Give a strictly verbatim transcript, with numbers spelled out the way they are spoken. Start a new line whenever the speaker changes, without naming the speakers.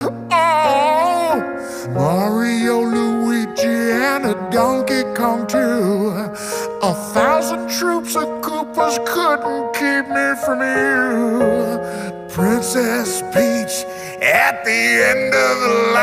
Oh, Mario, Luigi, and a Donkey Kong too. A thousand troops of Koopas couldn't keep me from you. Princess Peach at the end of the line.